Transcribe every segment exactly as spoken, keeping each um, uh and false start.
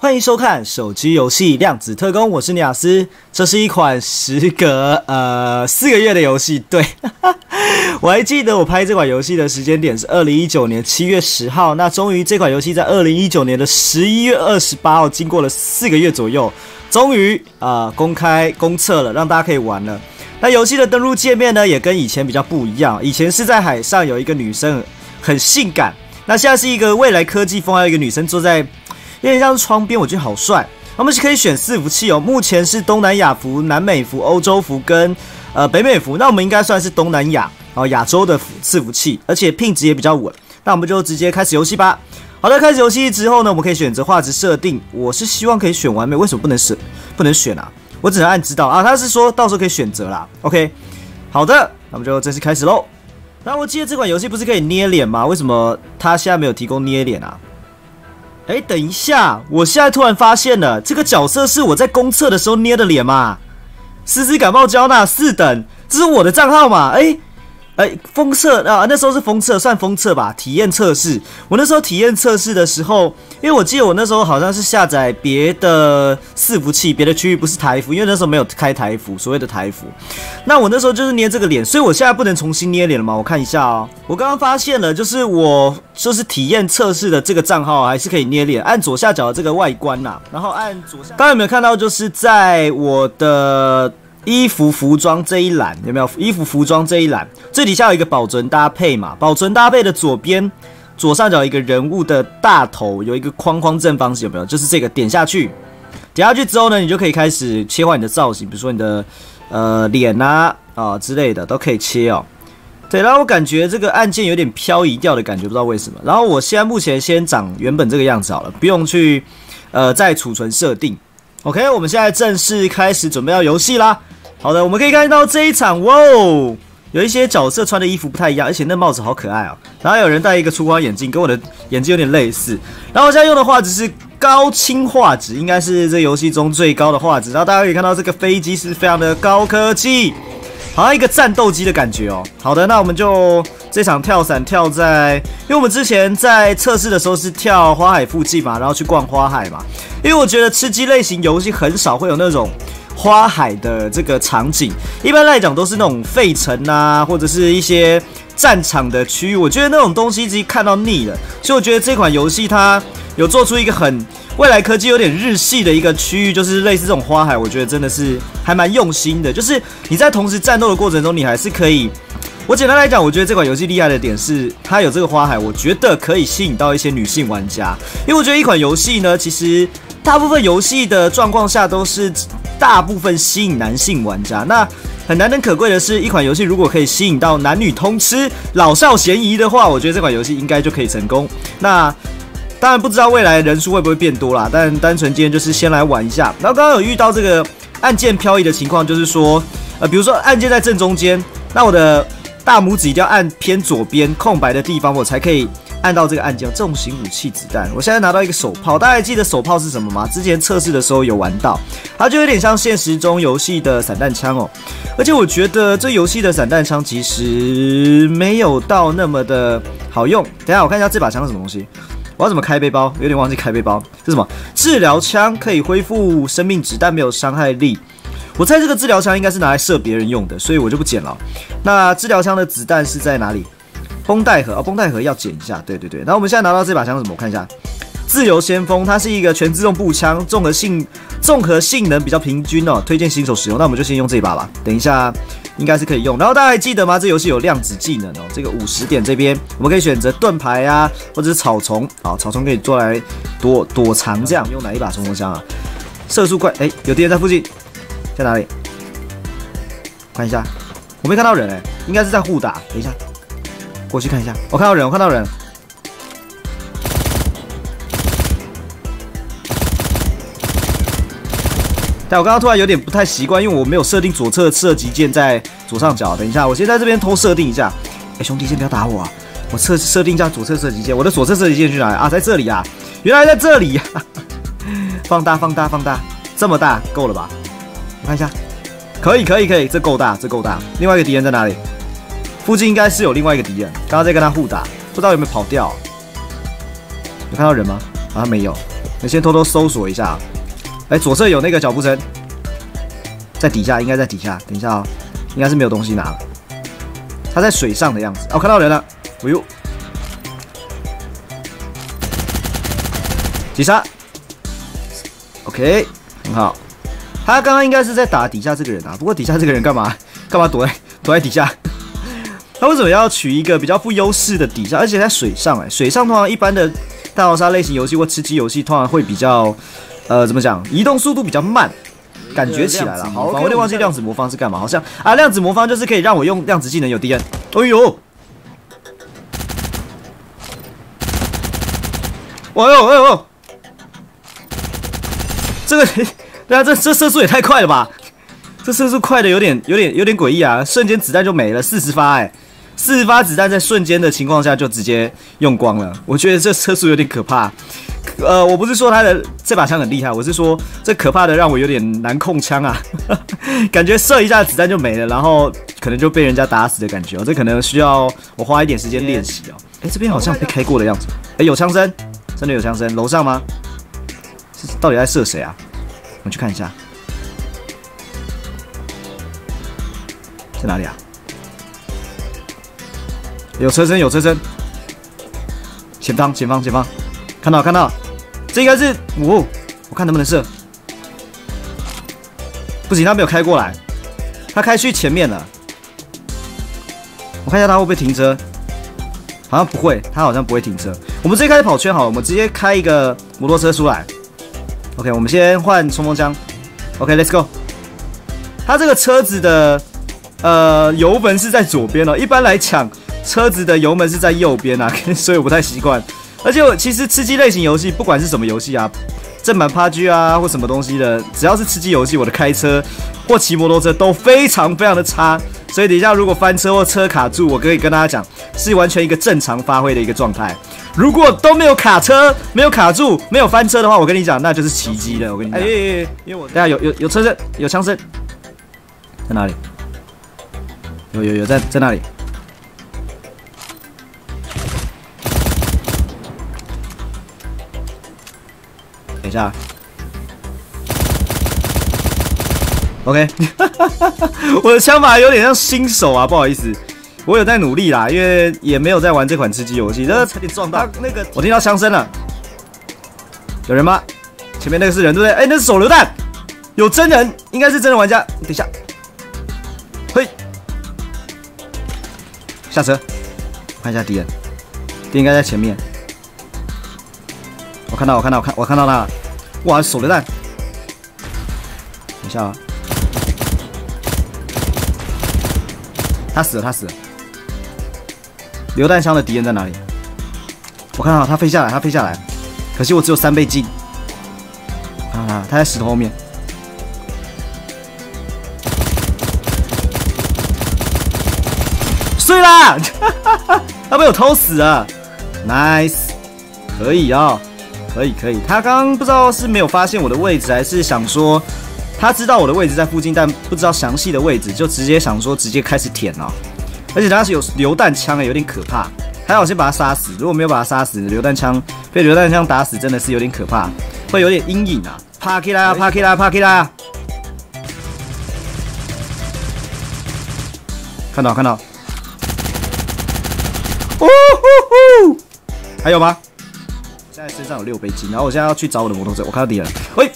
欢迎收看手机游戏量子特工，我是尼亚斯。这是一款时隔呃四个月的游戏，对，我还记得我拍这款游戏的时间点是二零一九年七月十号，那终于这款游戏在二零一九年的十一月二十八号，经过了四个月左右，终于啊、呃、公开公测了，让大家可以玩了。那游戏的登录界面呢，也跟以前比较不一样，以前是在海上有一个女生很性感，那现在是一个未来科技风，还有一个女生坐在。有点像是窗边，我觉得好帅。我们是可以选伺服器哦，目前是东南亚服、南美服、欧洲服跟呃北美服。那我们应该算是东南亚哦亚洲的伺服器，而且品质也比较稳。那我们就直接开始游戏吧。好的，开始游戏之后呢，我们可以选择画质设定。我是希望可以选完美，为什么不能选？不能选啊？我只能按知道啊。他是说到时候可以选择啦。OK， 好的，那我们就正式开始喽。然后我记得这款游戏不是可以捏脸吗？为什么他现在没有提供捏脸啊？哎，等一下！我现在突然发现了，这个角色是我在公测的时候捏的脸嘛？丝丝感冒胶囊四等，这是我的账号嘛？哎哎，封测啊，那时候是封测，算封测吧，体验测试。我那时候体验测试的时候，因为我记得我那时候好像是下载别的伺服器，别的区域不是台服，因为那时候没有开台服，所谓的台服。那我那时候就是捏这个脸，所以我现在不能重新捏脸了吗？我看一下哦，我刚刚发现了，就是我就是体验测试的这个账号还是可以捏脸，按左下角的这个外观啦，然后按左下，刚刚有没有看到？就是在我的。衣服服装这一栏有没有？衣服服装这一栏最底下有一个保存搭配嘛？保存搭配的左边左上角有一个人物的大头，有一个框框正方形，有没有？就是这个，点下去，点下去之后呢，你就可以开始切换你的造型，比如说你的呃脸啊啊之类的都可以切哦。对，然后我感觉这个按键有点漂移掉的感觉，不知道为什么。然后我现在目前先长原本这个样子好了，不用去呃再储存设定。OK， 我们现在正式开始准备要游戏啦。好的，我们可以看到这一场，哇哦，有一些角色穿的衣服不太一样，而且那帽子好可爱哦。然后有人戴一个粗框眼镜，跟我的眼镜有点类似。然后我现在用的画质是高清画质，应该是这游戏中最高的画质。然后大家可以看到这个飞机是非常的高科技，好像一个战斗机的感觉哦。好的，那我们就这场跳伞跳在，因为我们之前在测试的时候是跳花海附近嘛，然后去逛花海嘛。因为我觉得吃鸡类型游戏很少会有那种花海的这个场景，一般来讲都是那种废城啊，或者是一些战场的区域。我觉得那种东西已经看到腻了，所以我觉得这款游戏它有做出一个很未来科技、有点日系的一个区域，就是类似这种花海，我觉得真的是还蛮用心的。就是你在同时战斗的过程中，你还是可以。我简单来讲，我觉得这款游戏厉害的点是，它有这个花海，我觉得可以吸引到一些女性玩家。因为我觉得一款游戏呢，其实大部分游戏的状况下都是大部分吸引男性玩家。那很难能可贵的是，一款游戏如果可以吸引到男女通吃、老少咸宜的话，我觉得这款游戏应该就可以成功。那当然不知道未来人数会不会变多啦，但单纯今天就是先来玩一下。然后刚刚有遇到这个按键漂移的情况，就是说，呃，比如说按键在正中间，那我的大拇指一定要按偏左边空白的地方，我才可以按到这个按键。重型武器子弹，我现在拿到一个手炮，大家还记得手炮是什么吗？之前测试的时候有玩到，它就有点像现实中游戏的散弹枪哦。而且我觉得这游戏的散弹枪其实没有到那么的好用。等一下我看一下这把枪是什么东西，我要怎么开背包？有点忘记开背包，这是什么？治疗枪，可以恢复生命值，但没有伤害力。我猜这个治疗枪应该是拿来射别人用的，所以我就不捡了。那治疗枪的子弹是在哪里？绷带盒哦，绷带盒要捡一下。对对对。然后我们现在拿到这把枪是什么？我看一下，自由先锋，它是一个全自动步枪，综合性综合性能比较平均哦，推荐新手使用。那我们就先用这一把吧，等一下应该是可以用。然后大家还记得吗？这游戏有量子技能哦，这个五十点这边我们可以选择盾牌啊，或者是草丛。好，草丛可以做来躲躲藏这样。用哪一把冲锋枪啊？射速快，哎，有敌人在附近。在哪里？看一下，我没看到人哎、欸，应该是在互打。等一下，过去看一下。我看到人，我看到人。但我刚刚突然有点不太习惯，因为我没有设定左侧射击键在左上角。等一下，我先在这边偷设定一下。哎、欸，兄弟，先不要打我啊！我设设定一下左侧射击键。我的左侧射击键去哪里啊？在这里啊！原来在这里呀、啊！放大，放大，放大，这么大，够了吧？我看一下，可以，可以，可以，这够大，这够大。另外一个敌人在哪里？附近应该是有另外一个敌人，刚刚在跟他互打，不知道有没有跑掉。有看到人吗？好像没有。 我先偷偷搜索一下。哎，左侧有那个脚步声，在底下，应该在底下。等一下哦，应该是没有东西拿了。他在水上的样子。哦，看到人了。哎呦，击杀。OK， 很好。他刚刚应该是在打底下这个人啊，不过底下这个人干嘛？干嘛躲在躲在底下？他为什么要取一个比较不优势的底下？而且在水上哎、欸，水上通常一般的大逃杀类型游戏或吃鸡游戏通常会比较，呃，怎么讲？移动速度比较慢，感觉起来了。好，我有点忘记量子魔方是干嘛，好像啊，量子魔方就是可以让我用量子技能有敌人。哎呦！哎呦哎呦！这个，对啊，这这射速也太快了吧！这射速快的有点有点有点诡异啊！瞬间子弹就没了，四十发哎、欸，四十发子弹在瞬间的情况下就直接用光了。我觉得这射速有点可怕。呃，我不是说他的这把枪很厉害，我是说这可怕的让我有点难控枪啊，感觉射一下子弹就没了，然后可能就被人家打死的感觉哦。这可能需要我花一点时间练习哦。哎、欸，这边好像被开过的样子。哎、欸，有枪声，真的有枪声，楼上吗？是到底在射谁啊？我们去看一下。在哪里啊？有车身，有车身。前方，前方，前方，看到，看到，这应该是，哦，我看能不能射。不行，他没有开过来，他开去前面了。我看一下他会不会停车，好像不会，他好像不会停车。我们直接开始跑圈好了，我们直接开一个摩托车出来。OK， 我们先换冲锋枪。OK，Let's go。他这个车子的。呃，油门是在左边哦。一般来讲，车子的油门是在右边啊，所以我不太习惯。而且我其实吃鸡类型游戏，不管是什么游戏啊，正版 P U B G 啊或什么东西的，只要是吃鸡游戏，我的开车或骑摩托车都非常非常的差。所以等一下如果翻车或车卡住，我可以跟大家讲，是完全一个正常发挥的一个状态。如果都没有卡车、没有卡住、没有翻车的话，我跟你讲，那就是奇迹了。我跟你讲，哎、欸欸欸，因为我等下有有有车声，有枪声，在哪里？有有有在在那里，等一下 ，OK， 我的枪法有点像新手啊，不好意思，我有在努力啦，因为也没有在玩这款吃鸡游戏，这差点撞到那个，我听到枪声了，有人吗？前面那个是人对不对？哎、欸，那是手榴弹，有真人，应该是真人玩家，等一下，嘿。下车，看一下敌人，敌人应该在前面。我看到，我看到，我看，我看到他了。哇，手榴弹！等一下啊，他死了，他死了。榴弹枪的敌人在哪里？我看到他飞下来，他飞下来。可惜我只有三倍镜。看到他，他在石头后面。对啦，他被我偷死了 ，nice， 可以哦，可以可以。他刚刚不知道是没有发现我的位置，还是想说他知道我的位置在附近，但不知道详细的位置，就直接想说直接开始舔哦。而且他是有榴弹枪，有点可怕。还好先把他杀死，如果没有把他杀死，榴弹枪被榴弹枪打死真的是有点可怕，会有点阴影啊。帕基拉，帕基拉，帕基拉，看到看到。哦呼呼！还有吗？现在身上有六倍金，然后我现在要去找我的摩托车。我看到敌人了，喂！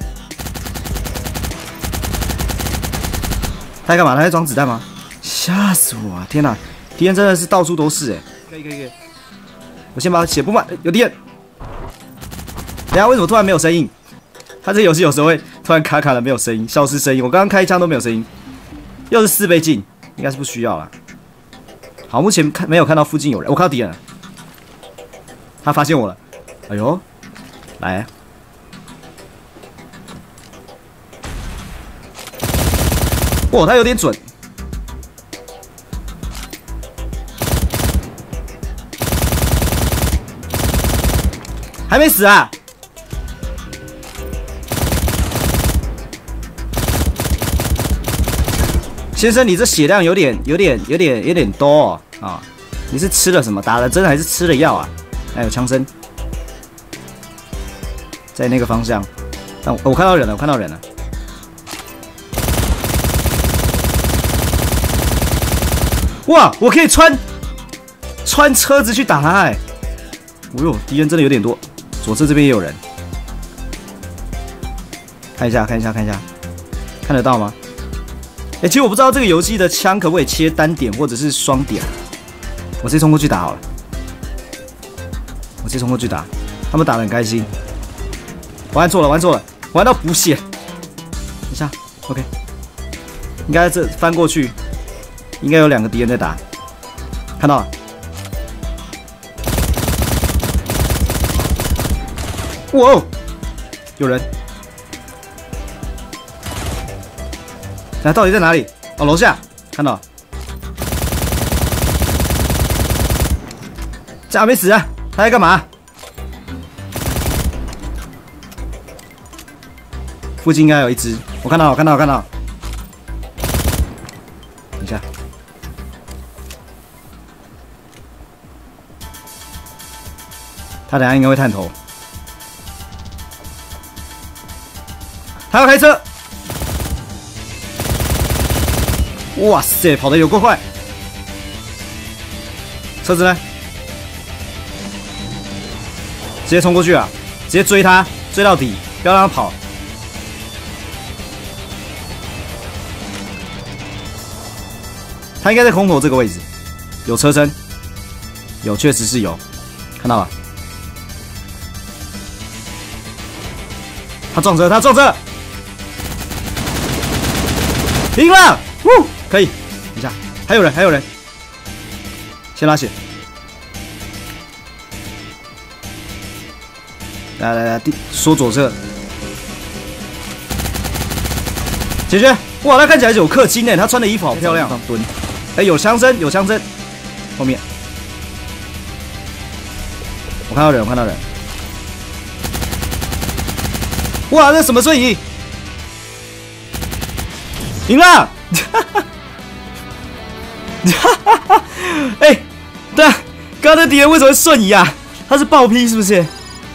他在干嘛？他在装子弹吗？吓死我啊！天哪，敌人真的是到处都是哎！可以可以可以，我先把血补满。有敌人。等下为什么突然没有声音？他这个游戏有时候会突然卡卡的没有声音，消失声音。我刚刚开枪都没有声音，又是四倍镜，应该是不需要啦。好，目前看没有看到附近有人，我看到敌人了，他发现我了，哎呦，来，哇，他有点准，还没死啊！先生，你这血量有点、有点、有点、有点多哦啊！你是吃了什么？打了针还是吃了药啊？还有枪声。 在那个方向。但我我看到人了，我看到人了。哇，我可以穿穿车子去打他哎！哦呦，敌人真的有点多。左侧这边也有人，看一下，看一下，看一下，看得到吗？哎、欸，其实我不知道这个游戏的枪可不可以切单点或者是双点。我直接冲过去打好了。我直接冲过去打，他们打得很开心。我按错了，玩错了，我按到补血。等一下 ，OK， 应该这翻过去，应该有两个敌人在打，看到了。哇哦，有人！那到底在哪里？哦，楼下，看到了。这还没死啊！他在干嘛？附近应该有一只，我看到，我看到，我看到。等一下，他等下应该会探头。他要开车！哇塞，跑得有够快！车子呢？直接冲过去啊！直接追他，追到底，不要让他跑。他应该在空投这个位置，有车身，有，确实是有，看到了。他撞车，他撞车！赢了！呜，可以。等一下，还有人，还有人。先拉血。来来来，缩左侧。解决！哇，他看起来有氪金诶，他穿的衣服好漂亮。蹲。哎、欸，有枪声，有枪声。后面。我看到人，我看到人。哇，这什么瞬移？赢了！哎、欸，对啊，刚刚那敌人为什么会瞬移啊？他是爆劈是不是？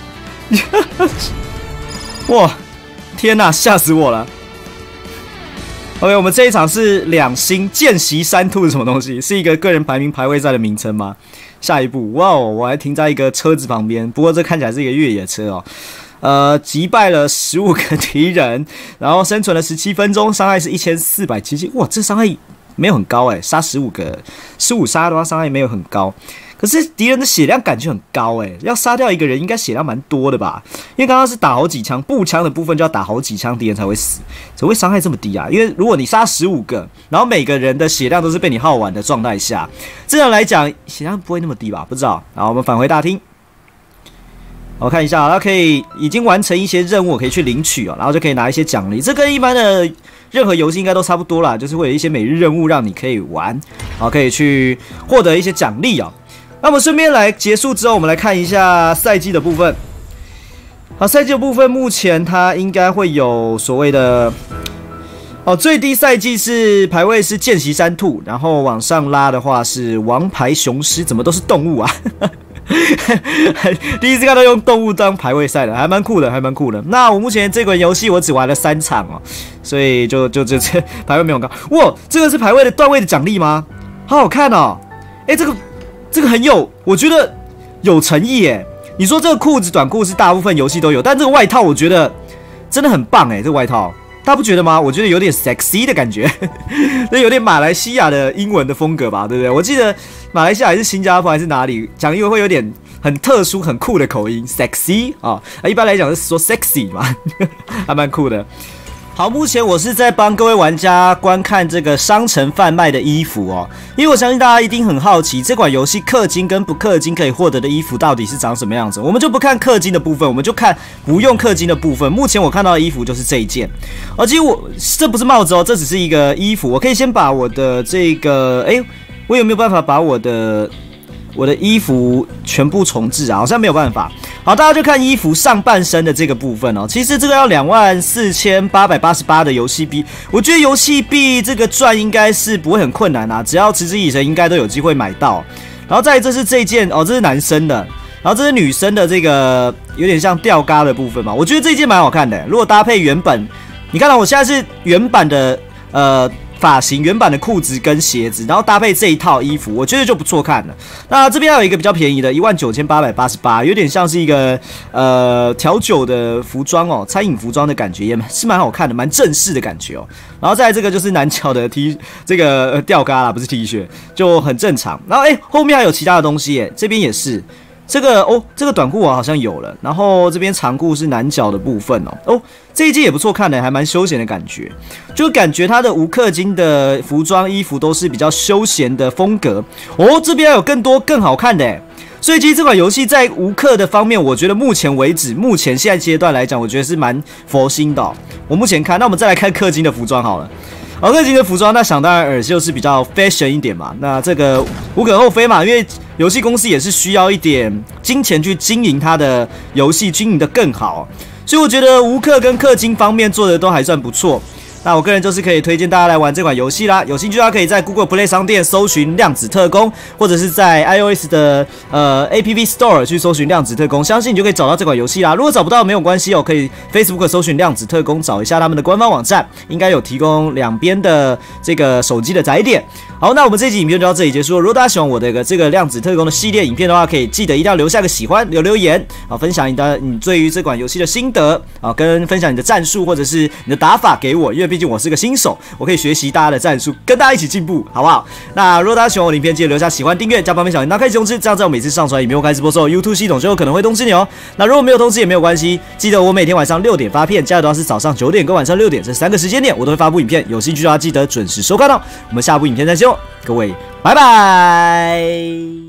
哇，天哪，吓死我了 ！OK， 我们这一场是两星见习山兔是什么东西？是一个个人排名排位赛的名称吗？下一步，哇哦，我还停在一个车子旁边，不过这看起来是一个越野车哦。呃，击败了十五个敌人，然后生存了十七分钟，伤害是一千四百七十。哇，这伤害没有很高哎，杀十五个，十五杀的话伤害没有很高。可是敌人的血量感觉很高哎，要杀掉一个人应该血量蛮多的吧？因为刚刚是打好几枪，步枪的部分就要打好几枪，敌人才会死，怎么会伤害这么低啊？因为如果你杀十五个，然后每个人的血量都是被你耗完的状态下，这样来讲血量不会那么低吧？不知道。好，我们返回大厅。我看一下，它可以已经完成一些任务，可以去领取哦，然后就可以拿一些奖励。这跟一般的任何游戏应该都差不多啦，就是会有一些每日任务让你可以玩，然后可以去获得一些奖励哦。那么顺便来结束之后，我们来看一下赛季的部分。好，赛季的部分目前它应该会有所谓的哦，最低赛季是排位是见习山兔，然后往上拉的话是王牌雄狮，怎么都是动物啊？第一次看到用动物当排位赛的，还蛮酷的，还蛮酷的。那我目前这款游戏我只玩了三场哦，所以就就就这排位没有高。哇，这个是排位的段位的奖励吗？好好看哦！哎、欸，这个这个很有，我觉得有诚意耶。你说这个裤子短裤是大部分游戏都有，但这个外套我觉得真的很棒哎，这个外套。大家不觉得吗？我觉得有点 sexy 的感觉，那有点马来西亚的英文的风格吧，对不对？我记得马来西亚还是新加坡还是哪里讲英文会有点很特殊、很酷的口音 ，sexy 啊、哦，一般来讲是说 sexy 嘛，还蛮酷的。好，目前我是在帮各位玩家观看这个商城贩卖的衣服哦，因为我相信大家一定很好奇，这款游戏氪金跟不氪金可以获得的衣服到底是长什么样子。我们就不看氪金的部分，我们就看不用氪金的部分。目前我看到的衣服就是这一件，而且我这不是帽子哦，这只是一个衣服。我可以先把我的这个，哎，我有没有办法把我的？我的衣服全部重置啊，好像没有办法。好，大家就看衣服上半身的这个部分哦。其实这个要两万四千八百八十八的游戏币，我觉得游戏币这个赚应该是不会很困难啊，只要持之以恒，应该都有机会买到。然后再来这是这件哦，这是男生的。然然后这是女生的这个有点像吊嘎的部分嘛，我觉得这一件蛮好看的。如果搭配原本，你看到我现在是原版的呃发型、原版的裤子跟鞋子，然后搭配这一套衣服，我觉得就不错看了。那这边还有一个比较便宜的，一万九千八百八十八，有点像是一个呃调酒的服装哦，餐饮服装的感觉，也是蛮好看的，蛮正式的感觉哦。然后再来这个就是男角的 T 这个、呃、吊嘎啦，不是 T 恤，就很正常。然后哎、欸，后面还有其他的东西耶，这边也是。这个哦，这个短裤我好像有了，然后这边长裤是男角的部分哦。哦，这一件也不错看的，还蛮休闲的感觉，就感觉它的无氪金的服装衣服都是比较休闲的风格哦。这边还有更多更好看的耶，所以其实这款游戏在无氪的方面，我觉得目前为止，目前现在阶段来讲，我觉得是蛮佛心的哦。我目前看，那我们再来看氪金的服装好了。哦，氪金的服装，那想当然尔就是比较 fashion 一点嘛。那这个无可厚非嘛，因为游戏公司也是需要一点金钱去经营它的游戏，经营的更好。所以我觉得无氪跟氪金方面做的都还算不错。那我个人就是可以推荐大家来玩这款游戏啦。有兴趣的话，可以在 Google Play 商店搜寻量子特工，或者是在 iOS 的呃 App Store 去搜寻量子特工，相信你就可以找到这款游戏啦。如果找不到没有关系哦，可以 Facebook 搜寻量子特工，找一下他们的官方网站，应该有提供两边的这个手机的载点。好，那我们这集影片就到这里结束了。如果大家喜欢我的这个量子特工的系列影片的话，可以记得一定要留下个喜欢，留留言啊，分享你的你对于这款游戏的心得啊，跟分享你的战术或者是你的打法给我，因为毕竟我是个新手，我可以学习大家的战术，跟大家一起进步，好不好？那如果大家喜欢我的影片，记得留下喜欢、订阅、加旁边小铃铛开启通知，这样在我每次上传影片开直播之后 ，YouTube 系统就有可能会通知你哦。那如果没有通知也没有关系，记得我每天晚上六点发片，加油都是早上九点跟晚上六点这三个时间点，我都会发布影片，有兴趣的话记得准时收看哦。我们下部影片再见哦，各位，拜拜。